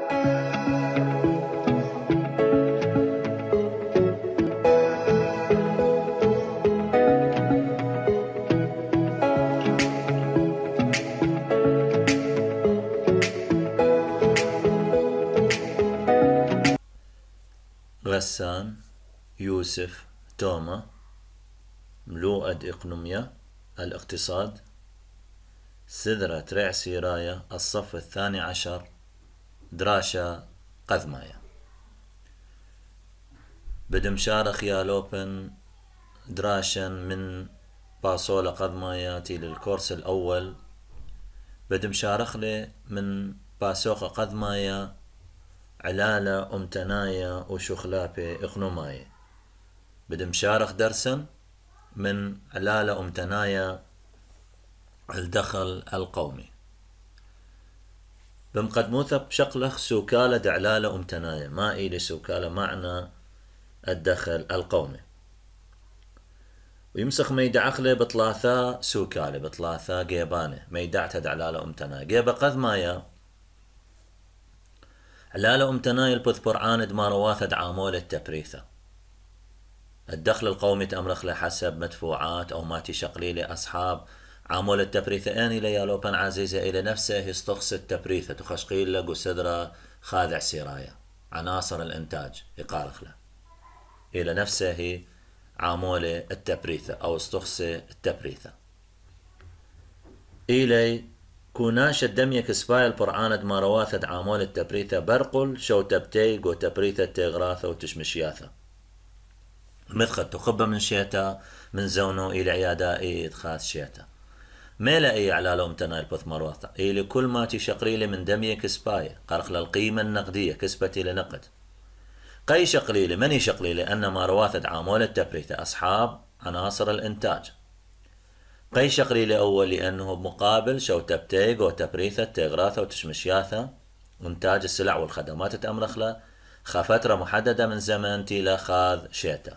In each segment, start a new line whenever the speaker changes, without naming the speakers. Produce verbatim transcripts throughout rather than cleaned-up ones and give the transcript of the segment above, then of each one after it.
غسان، يوسف، توما، ملوءد إقنوميا، الاقتصاد، سذرة رع سيرايا، الصف الثاني عشر، دراشا قذمايا. بدمشار خيالوبن دراشا من باصولة قذماياتي للكورس الأول، بدمشارخلي من باسوخة قذمايا علالة أمتنايا وشخلابة إقنومايا. بدمشارخ درسا من علالة أمتنايا الدخل القومي. بمقدموثة بشقلخ سوكالة دعلالة أمتنايا، ما إيلي سوكالة معنى الدخل القومي. ويمسخ ميدعخلي بطلاثا سوكالة بطلاثا جيبانة ميدعتها دعلالة أمتنايا. جيبا قذمايا علالة أمتنايا البث برعان دمارواثة عامولة تبريثة. الدخل القومي تأمرخ حسب مدفوعات أو ماتي شقليلي أصحاب عامولة تبريثة أني ليالوبان عزيزة إلى نفسه يستخص التبريثة تخشقيل لقو سدرة خاذع سرايا عناصر الإنتاج يقارخ له إلى نفسه عامولة التبريثة أو استخص التبريثة. إلي كوناش الدمية كسبايا البرعانة دمارواثة عامولة التبريثة برقل شو تبتيق وتبريثة تغراثة وتشمشياثة مدخل تخبى من شيتا من زونو إلى عيادائي خاص شيتا ميلا إي على لوم تنايل بث مروثة إلي كل ما تشقريلي من دمية كسبايا قرخ للقيمة النقدية كسبتي لنقد قي شقليلي مني شقليلي أن مروثة عامولة التبريثة أصحاب عناصر الإنتاج. قي شقليلي أول لأنه بمقابل شو تبتيق وتبريثة تغراثة وتشمشياثة إنتاج السلع والخدمات تأمرخ خفترة محددة من زمن تيلا خاذ شيتا.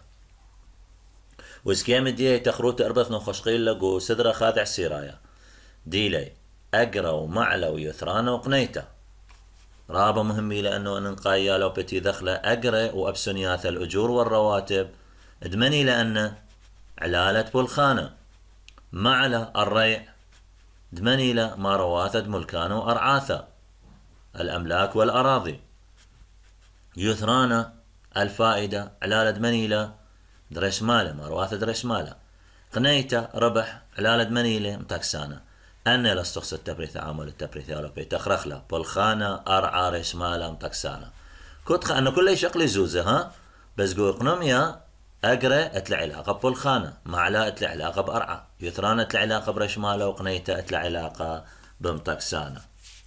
وسكيم دي تخروت أربث نخشقيل لقو سدرة خاذع سيرايا ديلي أقرا ومعلى ويثرانا وقنيتا رابا مهمي لأنه أنقايا لو بتي دخلة أقرا وأبسنياث الأجور والرواتب ادمني لأن علالة بالخانة معلى الريع دمني لا ما رواثد ملكان وأرعاثة الأملاك والأراضي يثرانا الفائدة علالة دمنيلة درش ماله مروات درش ماله قنيته ربح علالة دمنيلة متاكسانة أنا لاستخص التبريث عامل التبريث يالوبي تخرخله بالخانة أرعى رش ماله متاكسانة كنت أنه كل شقلي زوزة ها بس جو إقنوميا أقرأ أتلع علاقة بالخانة معلا أتلع علاقة بأرعى يثرانا أتلع علاقة برش ماله وقنيته أتلع علاقة بمتاكسانة.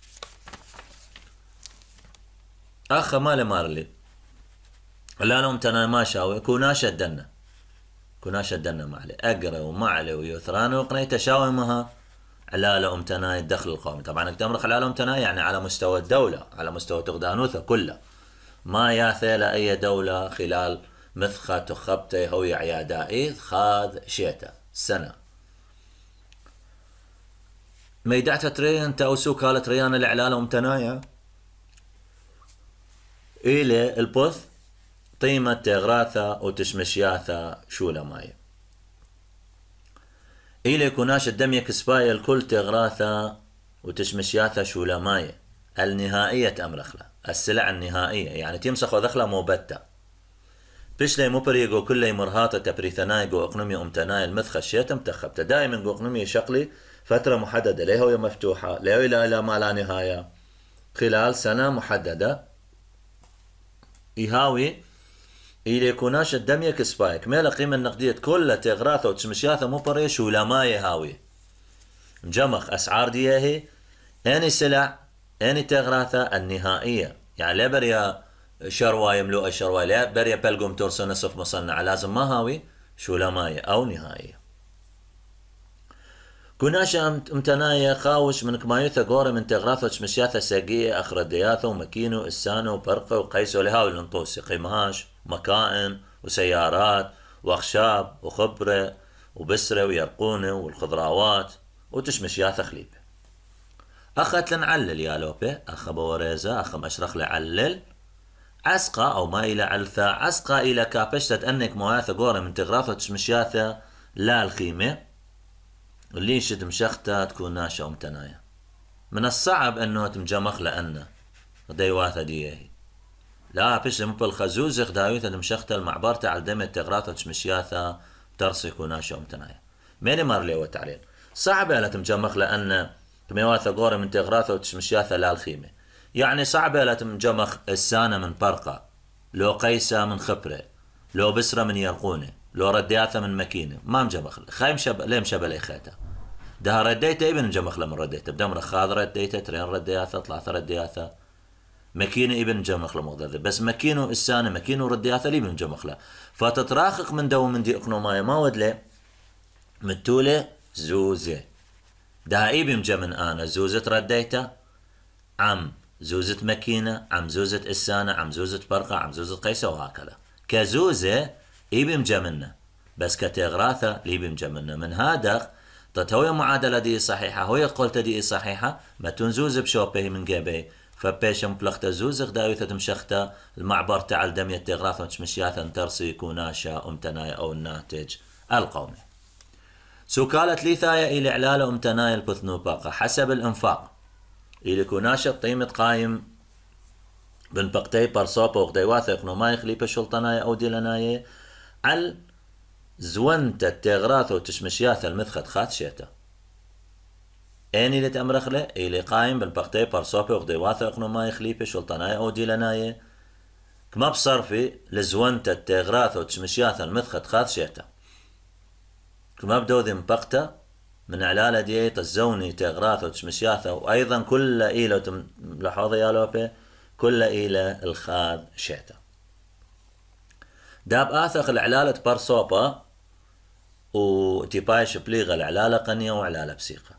أخ مالي مارلي لا لهم تنا ما شاوي كوناش الدنا كوناش الدنا معلي أقرأ ومعلي ويثران وقنيت شاوي مها على أمتناي الدخل القومي. طبعا اكتمرخ على أمتناي يعني على مستوى الدولة على مستوى تغدانوثة كلها ما ياثي لأي دولة خلال مثخة تخبتي هوي عيادائي خاذ شيتا سنة ميدعتا تريان تأوسو كالت ريان الإعلال أمتنايا إلى البث طيمة تغراثة وتشمشياثة شولا ماي إلى كوناش الدمية كسبايا الكل تغراثة وتشمشياثة شولا ماي النهائية أمرخلة السلع النهائية يعني تمسخ ودخلة موبتة بشلي مبريقو كل مرهاطة تبريثنايقو اقنومي امتناي المثخة الشيطة متخبتة دائما قو اقنومي شقلي فترة محددة ليه هي مفتوحة ليه إلى إلى ما لا نهاية خلال سنة محددة يهاوي إلي كوناش الدمية كسبايك ميلا قيمة النقدية كلها تغراثة وتشمشياثة مو بريش ولا ما يهاوي مجمخ أسعار ديهي أني سلع أني تغراثة النهائية يعني لا بريا شرواي ملوء الشرواي لا بريا بلقم تورسو نصف مصنع لازم ما هاوي شو لماية أو نهائية. كوناش امتناية خاوش من كمايوثة قورة من تغراثة وتشمشياثة ساقية أخردياثة ومكينو إسانو وبرقة وقيسو لهاوي الانطوسي قماش مكائن وسيارات وأخشاب وخبرة وبسرة ويرقونة والخضراوات وتشمشياثة خليبة. أخت لنعلل يا لوبي أخ بوريزة أخ مشرخ لعلل عسقا أو ما إلى علثة عسقا إلى كابشتة أنك مواثة قورة من تغراثة تشمشياثة لا الخيمة اللي شد مشختة تكون ناشا ومتنايا من الصعب أنه تمجمخ لأنه ديواثة ديه لا بيش مبل خزوزخ داويثة مشختة المعبرة على دمة تغراثة تشمشياثة ترسي كون ناشا ومتنايا ماني مار لي وتعليل صعب ألا تمجمخ لأن مواثة قورة من تغراثة وتشمشياثة لا الخيمة يعني صعبة لا تمجمخ السانة من برقة لو قيسة من خبرة لو بسرة من يرقونة لو ردياثة من مكينة ما مجمخ خايم شب ليه مشبه لي خيته ده رديته ابن مجمخ لمن رديته بدمر خاض رديته ترين ردياثة ثلاثة ردياثة مكينة ابن مجمخ لموضوع بس مكينه السانة مكينه ردياثة لي ابن مجمخ له فتتراخق من دو من دي اقنوماية ما ودله متولة زوزة ده ابن مجمن انا زوزة رديته عم زوزة مكينة عم زوزة إسانة عم زوزة برقة عم زوزة قيسة وهكذا كزوزة إيبي مجمنة بس كتغراثة ليبي مجمنة من هذا تتوي معادلة دي صحيحة هو قلت دي صحيحة ما تنزوز بشوبه من قبي فبيش مبلغت زوزخ داويثة تمشخته المعبر تعال دمية تغراثة مشمشياثا ترسي كوناشا أمتنايا أو الناتج القومي سوكالة ليثايا إلى إعلال أمتنايا البثنوباقة حسب الإنفاق إلي كوناشا طيمة قايم بن بقتي برصوبة وغديواثة اقنوماي خليبة شلطنايا أو ديلنايا على زونت التغراثة وتشمشياثة المثخت خاث شيتا اني اللي تأمرخله إلي قايم بن بقتي برصوبة وغديواثة اقنوماي خليبة شلطنايا أو ديلنايا كما بصرفي لزونت التغراثة وتشمشياثة المثخت خاث شيتا كما بدو ذي مبقته من علالة ديت الزوني تغراثة وتشمشياثة وأيضا كل إيلة ملاحظة يا لوبي كل إيلة الخاذ شيتا داب آثخ العلالة برصوبة وتيبايش بليغة العلالة قنية وعلالة بسيقة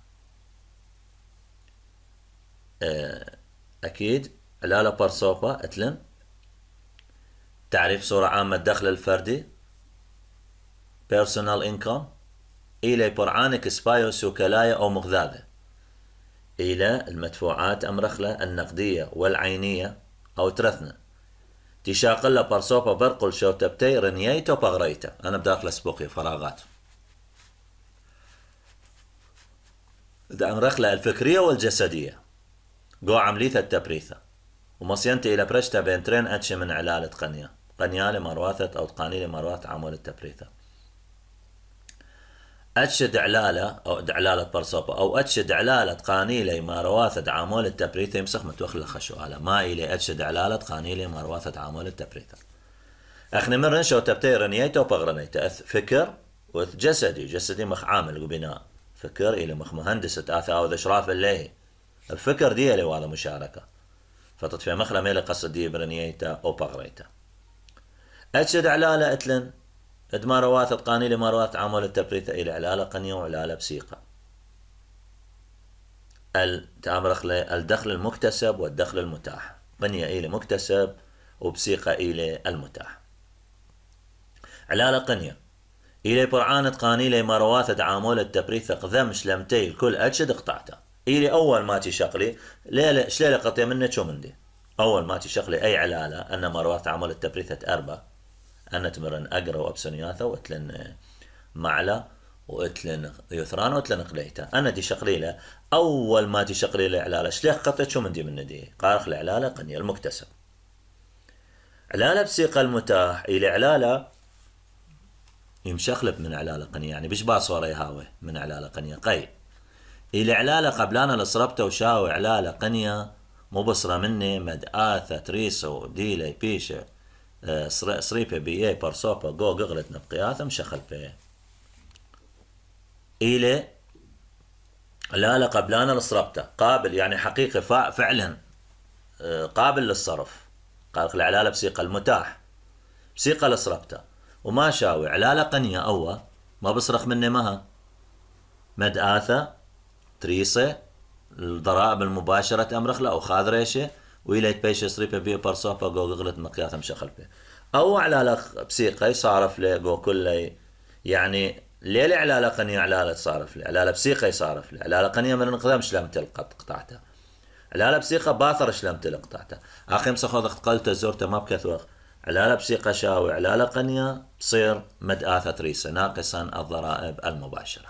أكيد علالة برصوبة أتلن تعريف صورة عامة الدخل الفردي personal income إلى برعانك سبايو سوكلاية أو مغذاذة إلى المدفوعات أمرخلة النقدية والعينية أو ترثنا تشاقل برصوبة برقل شو تبتي رنييتو بغريته أنا بداخل سبوقي فراغات ده أمرخلة الفكرية والجسدية قو عملية التبريثة ومصينتي إلى برشتا بين ترين أتش من علالة قنية قنية لمرواثة أو قانية لمرواث عمول التبريثة أتشد علالة أو دعلالة برصوبة أو أتشد علالة قانيلة ما رواثة عامول التبريثة يمسخ متوخل خشوالة ما إلي أتشد علالة قانيلة ما رواثة عامول التبريثة أخني من رنشة وتبتي رنيته وبغرنيته فكر وجسدي جسدي مخ عامل وبناء فكر إلي مخ مهندسة آثا أو ذشراف الليهي الفكر دي اللي وهذا مشاركة فتطفي مخلا ميلي قصد دي برنيته أو بغريته أتشد علالة أتلن ادما رواثة قانيلة ما رواثة عامل التبريثة إلى علالة قنية وعلالة بسيقة التأمرخ الدخل المكتسب والدخل المتاح قنية إلى مكتسب وبسيقة إلى المتاح علالة قنية إلى برعانة قانيلة ما رواثة عامل التبريثة قذمش لمتي الكل أجد اقطعته إلي أول ما تشقلي ليلة شليلة قطية منك شو من دي أول ما تشقلي أي علالة أن ما رواثة عامل التبريثة أربع أنا تمرن أقرأ وأبسنياثة وأتلن معلة وأتلن يثران وأتلن قليته أنا دي شقليلة أول ما تشقليلة علالة شليخ قطت شو من دي من دي قارخ العلالة قنية المكتسب علالة بسيقة المتاح إلى علالة يمشخلب من علالة قنية يعني بيش باصوري هاوي من علالة قنية قي إلى علالة قبلانا لصربته وشاوي علالة قنية مو بصرة مني مدآثة تريسو ديلي بيشة صريبة بي اي برصوبة جو قغلت نبقياثة مشخل بي إلي لا لا قبلانا لصربته قابل يعني حقيقي فعلا قابل للصرف قال العلالة بسيقة المتاح بسيقة لصربته وما شاوي علالة قنية أول ما بصرخ مني مها مدآثة تريسة الضرائب المباشرة أمرخ له أو خاذ ريشة وإلى بيش صريبة بي برصوبة جو قغلت مقياثة مشخل بي أو على بسيقة صارف له جو كله يعني ليه علالة قنية علالة تصارف لي علالة بسيقة يصارف لي علالة قنية من انقدام شلم تلقط قطعتها علالة بسيقة باثر شلم تلقطعتها اخي مسخوض قلته زورته ما بكثوخ علالة بسيقة شاوي علالة قنية تصير مدآثة ريسة ناقصا الضرائب المباشرة.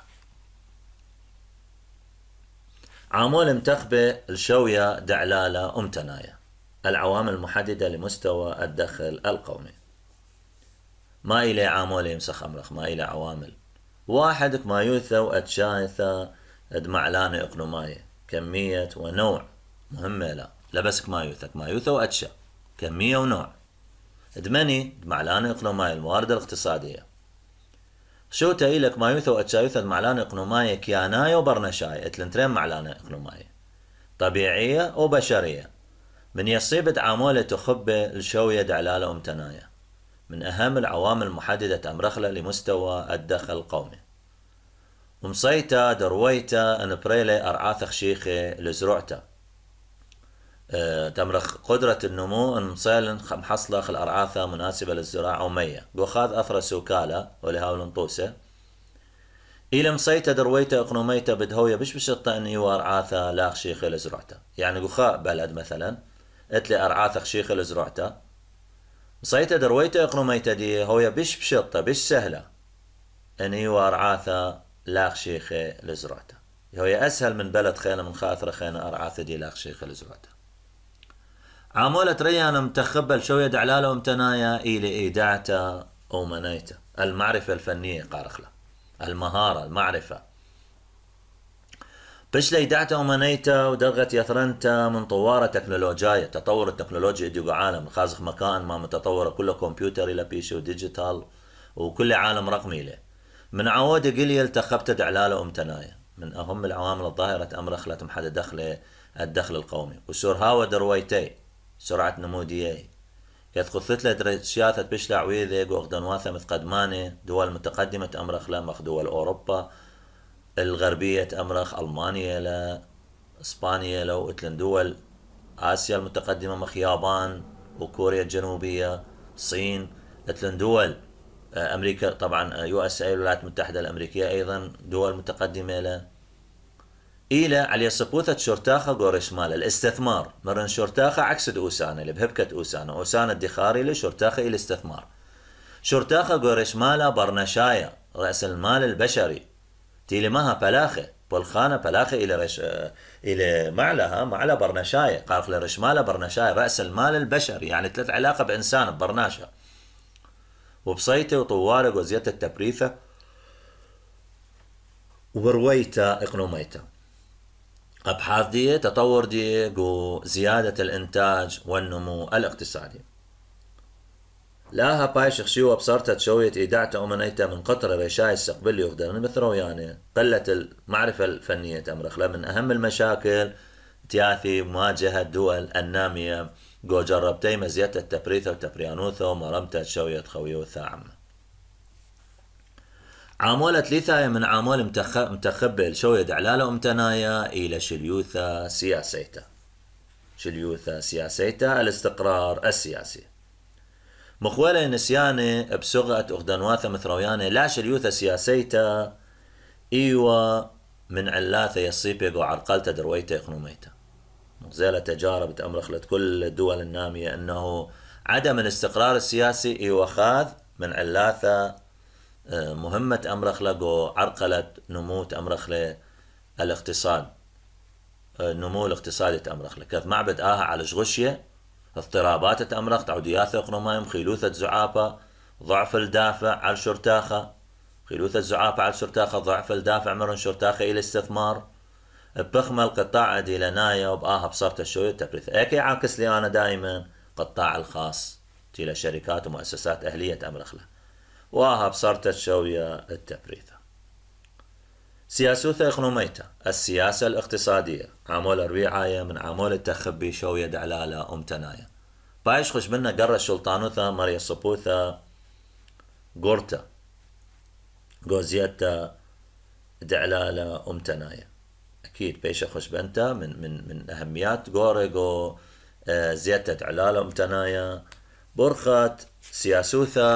عامول متخبة الشوية دعلالة أمتناية العوامل المحددة لمستوى الدخل القومي. ما إلي عامول يمسخ أمرخ ما إلي عوامل واحد كما يوثا وأتشايثا دمعلانة إقنوماية كمية ونوع مهمة لا لا بس كما يوثا كما يوثا وأتشا كمية ونوع دمني دمعلانة إقنوماية الموارد الاقتصادية شو تايلك ما يوثا وأتشايثا دمعلانة إقنوماية كياناية وبرنشاية اتلنترين معلانة إقنوماية طبيعية وبشرية من يصيب عامولة تخبة الشوية دعلالة أمتناية من أهم العوامل المحددة أمرخلة لمستوى الدخل القومي. ومصيتا درويتا انبريلي أرعاث خشيخي لزروعتا أه تمرخ قدرة النمو ان محصلة خل أرعاثة مناسبة للزراعة ومية وخاذ أثر سوكالة ولهاول نطوسة إلى مصيتا درويتا اقنوميتا بدهوية بش بشطة ان ايو أرعاثة لا خشيخي لزروعتا يعني قخاء بلد مثلا اتلي أرعاث خشيخي لزروعتا مصيتا درويتا اقنوميتا دي هوية بش بشطة بش سهلة ان ايو أرعاثة لا خشيخي لزروعتا هوية أسهل من بلد خينا من خاثرة خينا أرعاثة دي لا خشيخي لزروعتا. عامولة ريانا متخبل شوية دعلالة ومتنايا إلي إيداعتا أو منايتا المعرفة الفنية قارخلة المهارة المعرفة بش ليداعتا ومنايتا ودرغت يثرنتا من طوارة تكنولوجيا تطور التكنولوجيا ديو عالم خازخ مكان ما متطورة كله كمبيوتر إلى بيشو ديجيتال وكل عالم رقمي له من عواد قليل التخبت دعلالة ومتنايا من أهم العوامل الظاهرة أمرخلة محدد دخل الدخل القومي وسور هاو درويتي سرعة نمو دياي كانت خثت له سياثة بشلع ويذيق وغدنواثة متقدمانة دول متقدمة أمرخ لمخ دول أوروبا الغربية أمرخ ألمانيا لا إسبانيا لو اتلن دول آسيا المتقدمة مخ يابان وكوريا الجنوبية الصين اتلن دول أمريكا طبعا يو اس اي الولايات المتحدة الأمريكية أيضا دول متقدمة لا إلى على سبوثة شرتاخة قورش مال الاستثمار مرن شرتاخة عكس أوسانة اللي بهبكة أوسانة أوسانة الدخاري لشرتاخة إلى الاستثمار شرتاخة قورش مالا برنشاية رأس المال البشري تيلي ماها بلاخة بالخانة بلاخة إلى رش إلى معلها معلا برنشاية قارف لرشمالة برنشاية رأس المال البشري يعني ثلاث علاقة بإنسان ببرناشة وبصيته وطوارق وزيادة التبريثة وبرويته إقنوميته أبحاث دي تطور دي زيادة الإنتاج والنمو الاقتصادي لاها باي شخشيوة بصرتت شوية إيداعته أمنيته من قطر ريشاي السقبل يقدر مثلو يعني قلة المعرفة الفنية أمرخلة من أهم المشاكل تياثي مواجهة الدول النامية جو جربتي مزيادة التبريثة وتبريانوثة ومرمتة شوية خويوثة عامة. عامولة ثلاثة من عامول متخبل شوية دعلالة ومتنايا إلى شليوثة سياسيته شليوثة سياسيته الاستقرار السياسي مخولة نسيانة بسغة أخدنواثة مثرويانة لا شليوثة سياسيته إيوة من علاثة يصيبه وعرقلته درويته إقنوميته مغزالة تجارب تأمرخلت كل الدول النامية أنه عدم الاستقرار السياسي إيوة خاذ من علاثة مهمة أمرخلة وعرقلة نمو أمرخلة الاقتصاد النمو الاقتصادي تأمرخلة كانت معبد آها على شغشية اضطرابات تأمرخ تعوديات اقنومايم خيلوثة زعابة ضعف الدافع على الشرتاخة خيلوثة زعابة على الشرتاخة ضعف الدافع مرن شرتاخة إلى استثمار بخمة القطاع دي لنايا وبآها بصرت الشوية تبريث ايكي عاكس لي أنا دائما قطاع الخاص تيلا شركات ومؤسسات أهلية أمرخلة وآها بصرت الشوية التبريثة سياسوثة إقنوميته السياسة الاقتصادية عامول الرعاية من عامول التخبي شوية دعلالة أمتنايا بايش خش منا قرر الشلطانوثة مريا صبوثة قرطة قوزيتا دعلالة أمتنايا أكيد بيش خش بنتا من من من أهميات قوريقو زيادة دعلالة أمتنايا برخت سياسوثة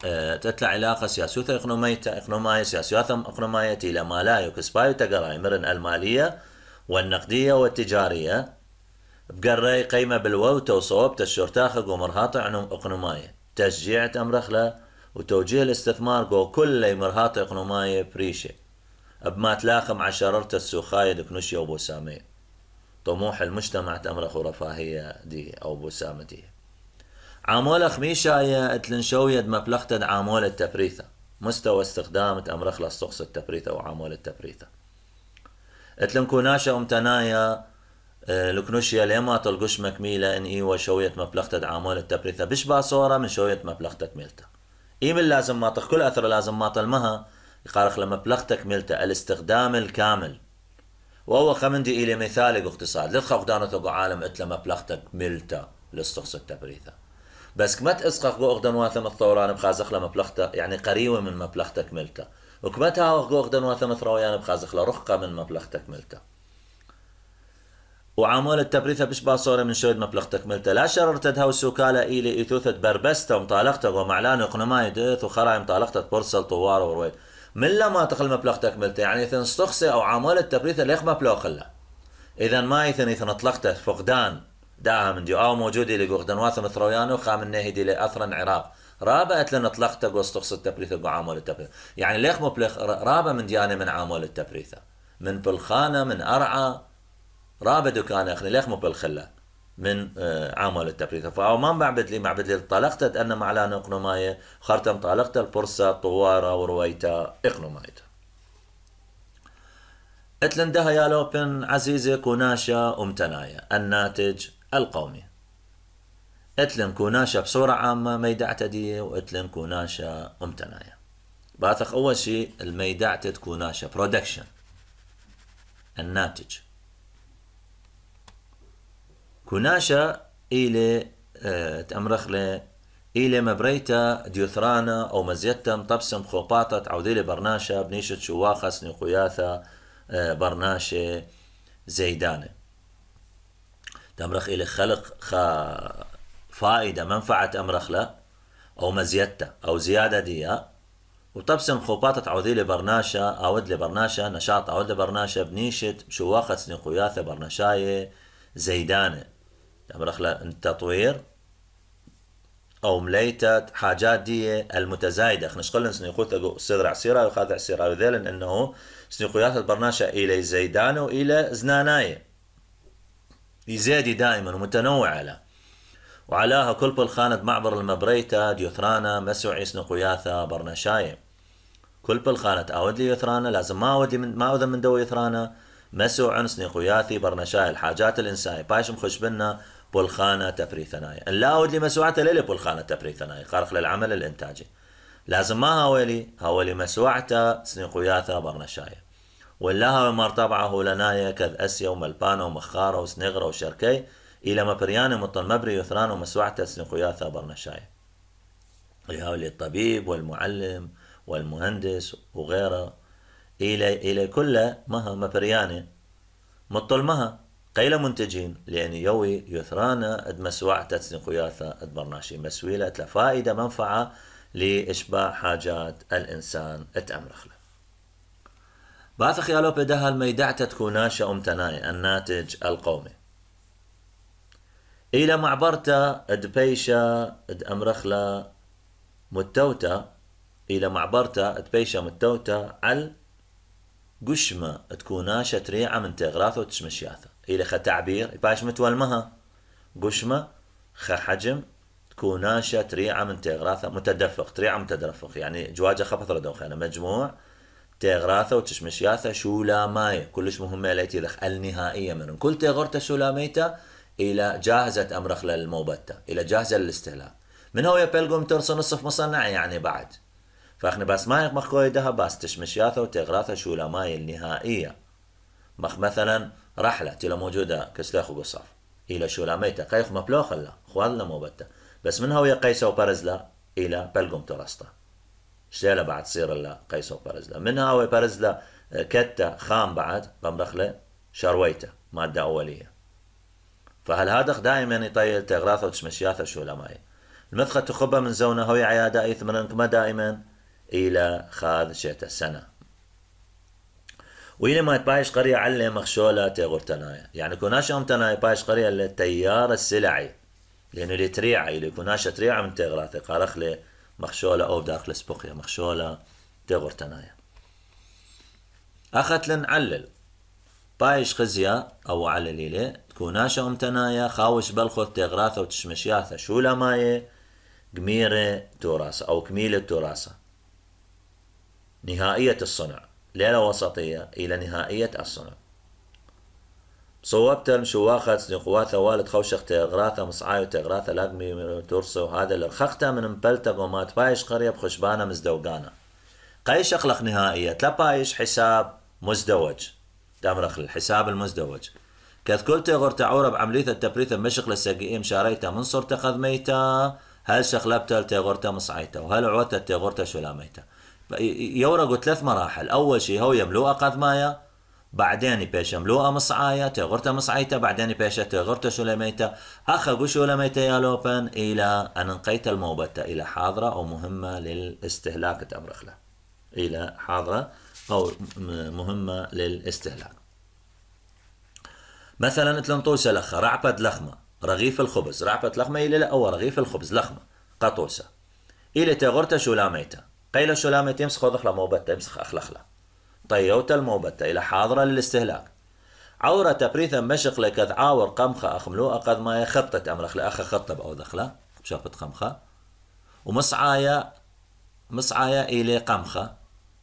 تتلع علاقة سياسية إقنومية إقنومية سياسية إقنومية إلى مالايو كسبايو تقراي مرن المالية والنقدية والتجارية بقري قيمة بالوو توصوب تشورتاخ ومرهاطة عنهم إقنومية تشجيع أمرخلة وتوجيه الاستثمار جو كل مرهاطة إقنومية بريشة بما تلاقى مع شرارة السوخاية دكنوشي أو بوسامية طموح المجتمع تأمرخ ورفاهية دي أو بوسامة دي عامولة خميشة اتلنشوية مبلغة عامولة تبريثة مستوى استخدام تأمرخ لصقص التبريثة وعامولة التبريثة اتلنكوناشة امتنايا لكنوشيا لما تلقش مكميلة ان ايوة شوية مبلغة عامولة تبريثة بشبه صورة من شوية مبلغة ميلتا اي من لازم ما كل اثر لازم ما طلمها يقارخ لما مبلغتك ميلتا الاستخدام الكامل وهو خمندي الى مثال اقتصاد لتخوق دانو عالم اتلا مبلغتك ميلتا للصقص التبريثة بس كمت اسقق قوغدن واثم الثوران بخازخ لمبلغته يعني قريبة من مبلغتك ملتا وكمتها قوغدن واثم ثرويان بخازخ رخقة من مبلغتك ملتا وعامول التبريثة بشبه صورة من شوية مبلغتك ملتا لا شرر تدهو السوكالة إلي إثوثة بربستا ومطالقتا ومعلان اقنماي ديث وخراي مطالقتا برسل طوار ورويد من لما تخل مبلغتك ملتا يعني إذن استخصي أو عامول التبريثة ليخ مبلغ خلا إذن ما إذن إذن اطلقته فقدان داها من دي او موجودة اللي قوغدن واثم ثرويانو خام النهدي لأثرا عراق رابا لنا اطلقتا قوستخص التبريثة وعامول التبريثة يعني ليخ مبلغ رابا من ديانة من عامول التبريثة من بلخانة من أرعى رابا دكان اخني ليخ مبلغ خلا من عامول التبريثة فأو ما معبد لي معبد لي طالقتا أن معلان اقنوماية خرتم طالقتا البرصة طوارة ورويتا اقنومايتا اتلن دها يا لوبن عزيزي كوناشا امتنايا الناتج القومي اتلن كوناشا بصورة عامة ميدعتة دي واتلن كوناشا امتنايا باثق اول شيء الميدعتة كوناشا برودكشن الناتج كوناشا إلي اه تأمرخ لي إلي مبريتا ديوثرانا أو مزيتم طبسم خوباطة عوديلي برناشا بنيشة شواخس نقوياثا اه برناشة زيدانة تمرخ إلى خلق خا فائدة منفعة أمرخ له أو مزيتة أو زيادة ديا وطبسم خوباطة عودي لبرناشة أود لبرناشة نشاط أود لبرناشة بنيشة شواخة سنقوياثة برناشاية زيدانة تمرخ له التطوير أو مليتة حاجات دي المتزايدة خنش قلن سنقوياثة صدر عسيرة وخاذ عسيرة وذيلن إنه سنقوياثة برناشة إلى زيدانة وإلى زناناية يزيد دائما ومتنوع له وعلاها كل بالخانة معبر المبريتا ديوثرانا مسوعي سنقوياثا برنشاية كل بالخانة أود لي يثرانا لازم ما أود من ما أود من دو يثرانا مسوع سنقوياثي برنشاية الحاجات الإنسانية بايش مخش بنا بالخانة تبريثناية لا أود لي مسوعته ليلي بالخانة تبريثناية قارخ للعمل الإنتاجي لازم ما هاولي هاولي مسوعته سنقوياثا برنشاية ولا هو مرتبعه لنايا كذ أسيا وملبانة ومخارة وسنغرة وشركي إلى مبريانة مطل مبري يثران ومسوعته سنقوياثا برنشاية هؤلاء الطبيب والمعلم والمهندس وغيره إلى إلى كل مها مبريانة مطل مها قيل منتجين لأن يوي يثرانا اد مسوعته سنقوياثا اد برناشي مسويلة لفائدة منفعة لإشباع حاجات الإنسان اتأمرخ له بعث خيالو بدها الميدعتة تكوناشا امتناي الناتج القومي إلى معبرتا ادبيشا اد أمرخلا متوتا إلى معبرتا ادبيشا متوتا على قشمة تكوناشا تريعة من تغراثة وتشمشياثة إلى خا تعبير باش متولمها قشمة خا حجم تكوناشا تريعة من تغراثة متدفق تريعة متدفق يعني جواجة خبث ردوخانة مجموع تغراثة وتشمشياثة شولاماية كلش مهمة ليتي ذخ النهائية منهم كل تغرت شولاميتا إلى جاهزة أمرخ للموبتة إلى جاهزة للاستهلاك من هو يبلغم ترسل نصف مصنع يعني بعد فاخنا بس ما يق مخوي دها بس تشمشياثة وتغراثة شولاماية النهائية مخ مثلا رحلة تلا موجودة كسلاخ وقصاف إلى شولاميتا قيخ مبلوخ الله خوالنا موبتة بس من هو يقيسة وبرزلا إلى بلغم ترسطة شتيلا بعد تصير لا قيس وبرزلا منها هو برزلا كتة خام بعد بمرخلة شرويته مادة أولية فهل هذا دائما يطيل تغراثة وتشمشياثة شولاماية المدخة تخبى من زونة هوي عيادة إثمرن كما دائما إلى خاذ شيتا سنة وإلى ما يتبايش قرية على مخشولة تيغور تنايا يعني كوناش أم تنايا بايش قرية للتيار السلعي لأنه اللي تريعة اللي كوناش تريعة من تيغراثي قارخ لي مخشولة أو داخل سبقية مخشولة تيغور تنايا أخت لنعلل بايش خزيا أو عللي لي كوناش أم تنايا خاوش بلخوث تيغراثة وتشمشياثة شو لماي قميرة توراسة أو كميلة توراسة نهائية الصنع ليلة وسطية إلى نهائية الصنع صوبت المشواخة نقواثة والد خوشخ تغراثة مصعايو تغراثة لاقمي تورسو هذا الرخختة من مبلتق ومات بايش قرية بخشبانة مزدوقانة قيش أخلق نهائية لا بايش حساب مزدوج تمرخ الحساب المزدوج كذ كل تغور تعورة بعملية التبريث مشق للساقية مشاريتا من صورة خذميتا هل شخلبتا تغورتا مصعيتا وهل عوتا تغورتا شلاميتا يورقوا ثلاث مراحل أول شيء هو يملوء قذمايا بعدين بيش يملوء مصعايا تغورتا مصعيتا بعدين بيش تغورتا شلاميتا أخذوا شلاميتا يا لوبن إلى أن انقيت الموبتة إلى حاضرة أو مهمة للاستهلاك تمرخلة إلى حاضرة أو مهمة للاستهلاك مثلا تلنطوسة لخة رعبة لخمة رغيف الخبز رعبة لخمة إلى لا أو رغيف الخبز لخمة قطوسة إلى تغورتا شلاميتا قيل شلاميتا يمسخ وضخلة موبتة يمسخ أخلخلة طيوتا الموبتة إلى حاضرة للاستهلاك عورة تبريثا مشق لكذ عاور قمخة أخملوء قد ما يخطت أمرخ لأخ خطب أو دخلة بشافة قمخة ومصعايا مصعايا إلى قمخة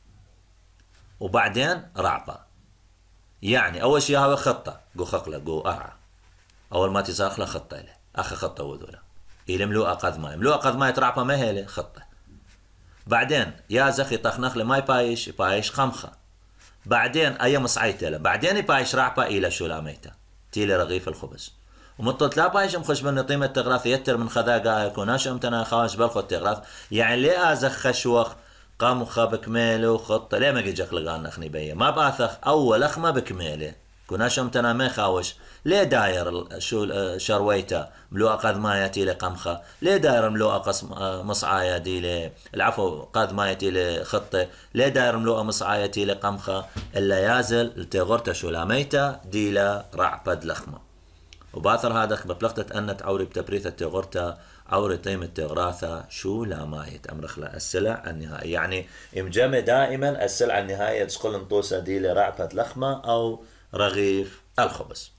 وبعدين رعبة يعني أول شيء هو خطة جو خقلة جو أرعى أول ما تزاخلة خطة إليه أخ خطة وذولا إلى ملوء قد ما ملوء قد ما يترعبة ما هي خطة بعدين يا زخي طخنخ لما بايش بايش قمخة بعدين أي مصعيته له بعدين بايش رعبة إلى شلاميته تيلي رغيف الخبز ومطلت لا بايش مخش من نطيمة تغراث يتر من خذاقا يكوناش امتنا خاش بالخو التغراث يعني ليه أزخ خشوخ قمخة بكميله وخطة ليه ما جيجك لغان أخني بيه ما باثخ أول أخمة بكميله كوناش امتنا ما خاوش ليه داير شو شرويته ملوء قد ما يتي لقمخة ليه داير ملوء قص مصعايا دي ل العفو قد ما يتي لخطة ليه داير ملوء مصعايا يتي لقمخة إلا يازل التغورتا شلاميتا دي ل رعبد لخمة وباثر هذا ببلغتة أنت عوري بتبريث التغورتا عوري طيم التغراثة شو لا مايت أمرخ لا السلع النهائية يعني امجمع دائما السلع النهائية تشقل نطوسة دي لرعبد لخمة أو رغيف الخبز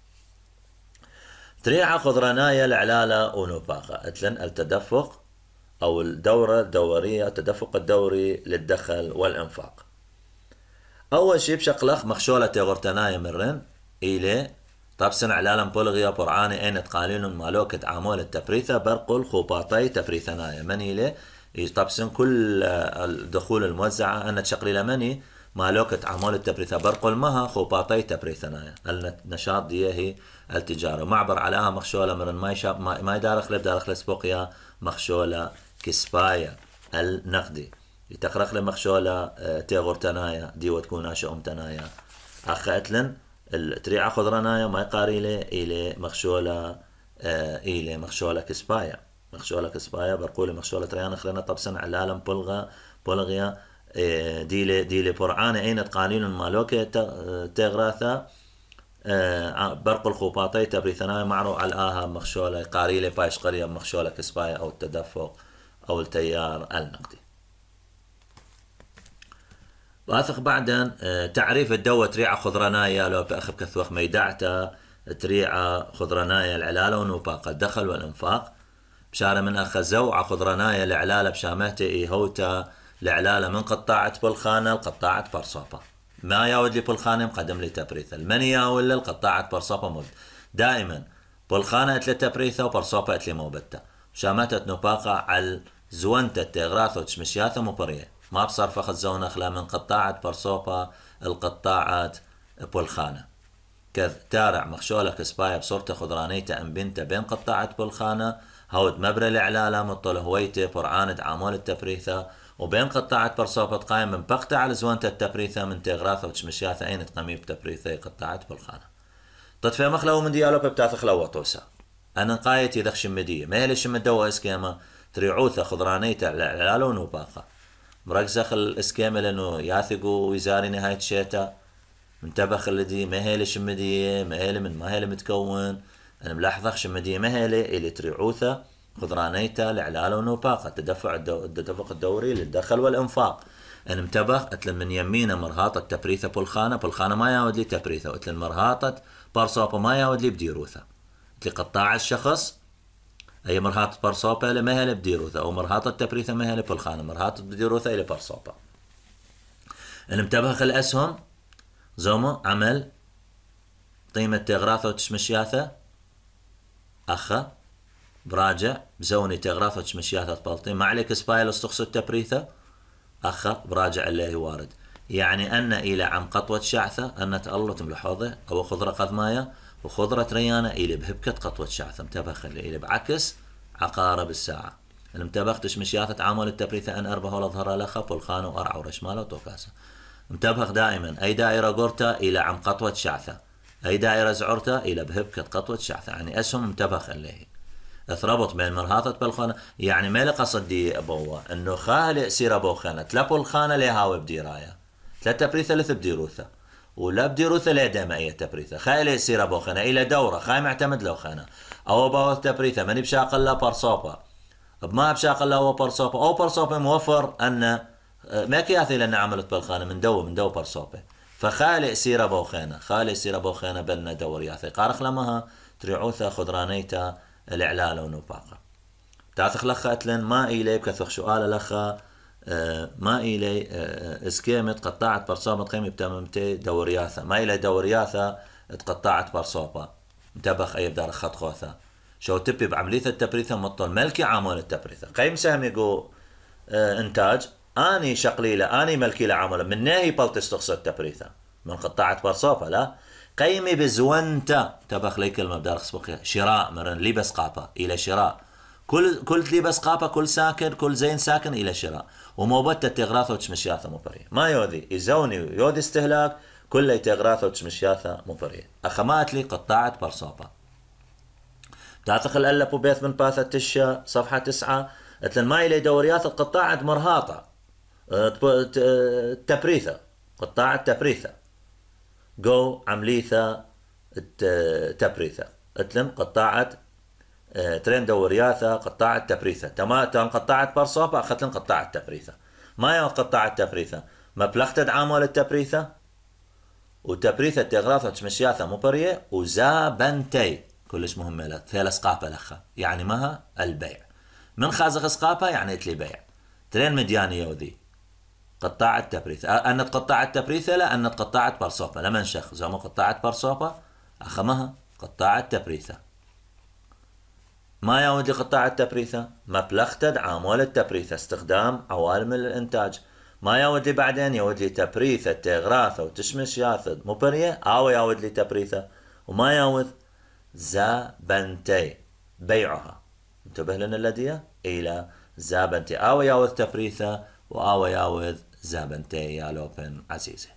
تريعة خضرانايا العلالة ونوباقة اتلن التدفق أو الدورة الدورية التدفق الدوري للدخل والإنفاق أول شيء بشقلخ مخشولة تغورتنايا مرن إلي طبسن علالة بولغيا برعاني أين تقالين مالوكة عامول التبريثة برقل خوباطي تبريثنايا من إلي طبسن كل الدخول الموزعة أن تشقلي لمني مالوكة عامول التبريثة برقل مها خوباطي تبريثنايا النشاط دي هي التجارة معبر عليها مخشولة مرن ما يشاب ما يدارخ لب دارخ لسبوقيا مخشولة كسبايا النقدي يتقرخ لمخشولة تيغورتنايا دي وتكون عشا أمتنايا أخاتلن التريعة خضرنايا ما يقاري لي إلي مخشولة إلي مخشولة كسبايا مخشولة كسبايا برقولي مخشولة ريانا خلينا طبسن علالم بلغا بلغيا ديلي ديلي برعانة أين تقالين مالوكة تغراثة برق الخوباطي تبريثنايا معروف على آها مخشولة قاريلة بايش قرية مخشولة كسبايا أو التدفق أو التيار النقدي واثق بعدا تعريف الدواء تريعة خضرنايا لو بأخذ كثوخ ميدعتا تريعة خضرنايا العلالة ونوباقة الدخل والإنفاق بشارة من أخذ زوعة خضرنايا العلالة بشامته إيهوتا العلالة من قطاعة بلخانة لقطاعة برصوبة ما ياود لي بلخانة مقدم لي تبريثة المني ياول لقطاعة برصوبة مود دائما بلخانة اتلي تبريثة وبرصوبة اتلي موبتة شامتة نوباقة على زونتة تغراثة وتشمشياثة مبرية ما بصرف أخذ زون أخلا من قطاعة برصوبة القطاعة بلخانة كذ تارع مخشولة كسباية بصورة خضرانية أم بنت بين قطاعة بلخانة هود مبرى العلالة مطل هويته برعانة عامول التبريثة وبين قطاعة برصوبة قايم من بقطع على زوانة التبريثة من تغراثة وتشمشياثة أين تقامي بتبريثة قطاعة بلخانة تطفي مخلو من ديالو بتاثخ لو وطوسة أنا قايتي ذخ شمدية ما هي شمد دوا إسكيما تريعوثة خضرانيتا لالو نوباقة مركزخ الإسكيما لأنه ياثقوا ويزاري نهاية شيتا منتبخ الذي ما هي شمدية ما هي من ما هي متكون أنا ملاحظة شمدية ما هي اللي تريعوثة خضرانيتا لعلالو نوباقة تدفع الدو... التدفق الدوري للدخل والإنفاق أنا متبخ أتلن من يمينة مرهاطة تبريثة بالخانة بالخانة ما ياود لي تبريثة وأتلن مرهاطة بارصوبة ما ياود لي بديروثة أتلي قطاع الشخص أي مرهاطة بارصوبة إلى ما هي بديروثة أو مرهاطة تبريثة ما هي بالخانة مرهاطة بديروثة إلى بارصوبة أنا متبخ الأسهم زومو عمل قيمة تغراثة وتشمشياثة أخا براجع بزوني تغراثة وتشمشياثة بلطين ما عليك سبايل استخصد تبريثة أخا براجع اللي وارد يعني أن إلى عم قطوة شعثة أن تألت ملحوظة أو خضرة قذماية وخضرة ريانة إلى بهبكة قطوة شعثة متبخ اللي إلى بعكس عقارب الساعة المتبخ تشمشياثة عامل التبريثة أن أربه ولا ظهر لخا والخانة وأرع ورشمالة وتوكاسة متبخ دائما أي دائرة قرطة إلى عم قطوة شعثة أي دائرة زعرتة إلى بهبكة قطوة شعثة يعني أسهم متبخ اللي اتربط بين مرهاطة بالخانة يعني ما لقصدي أبوه إنه خالق سير أبو خانة تلبو الخانة ليهاوي بديرايا ثلاثة تبريثة لث بديروثة ولا بديروثة لا دائما أي تبريثة خالق سير أبو خانة إلى دورة خاي معتمد لو خانة أو أبوه تبريثة ماني بشاق الله برصوبة ما بشاق الله هو برصوبة أو برصوبة موفر أن ما كياثي لأن عملت بالخانة من دو من دو برصوبة فخالق سير أبو خانة خالق سير أبو خانة بلنا دور ياثي قارخ لمها تريعوثة خضرانيتا الإعلال ونوباقة تعثخ لخا أتلن ما إلي بكثخ سؤال لخا آه ما إلي آه اسكيمت قطعت برصوبة قيمة بتممتي دورياثة ما إلي دورياثة تقطعت برصوبة متبخ أي بدار خط خوثة شو تبي بعملية التبريثة مطل ملكي عامل التبريثة قيم سهم يقول آه إنتاج أني شقليلة أني ملكي لعاملة من ناهي بلت استخص التبريثة من قطعت برصوبة لا قيمي بزونتا تبخ لي كلمة بدار خصبقية شراء مرن لبس قابة إلى شراء كل كل لبس قابة كل ساكن كل زين ساكن إلى شراء وموبتة تغراثة وتشمشياثة مبرية ما يودي إزوني يودي استهلاك كل تغراثة وتشمشياثة مبرية أخمات لي قطعت برصابة تعتقل الألب وبيث من باثة تشا صفحة تسعة أتلن ما إلي دوريات قطعت مرهاطة تبريثة قطعت تبريثة جو عمليثة تبريثة اتلم قطعت ترين دورياثة قطعت تبريثة تما تم قطعت برصوبة أخذتن قطعت تبريثة ما يوم قطعت تبريثة ما بلغت عامل التبريثة وتبريثة تغراثة تشمشياثة مبرية وزابنتي كلش مهمة لك ثلاث قابة لخا يعني مها البيع من خازق سقابة يعني اتلي بيع ترين مدياني يودي قطعت تبريثة أن قطعت تبريثة لا أن قطعت برصوبة لما نشخ زي ما قطعت برصوبة أخمها قطعت تبريثة ما يودي قطعت تبريثة ما بلغتد عامل التبريثة استخدام عوالم الإنتاج ما يودي بعدين يودي تبريثة تغراثة وتشمش ياثد مبرية أو يودي تبريثة وما يود زابنتي بيعها انتبه لنا الذي إلى زابنتي أو يود تبريثة وأو يود زابنتي يا لوبن عزيزي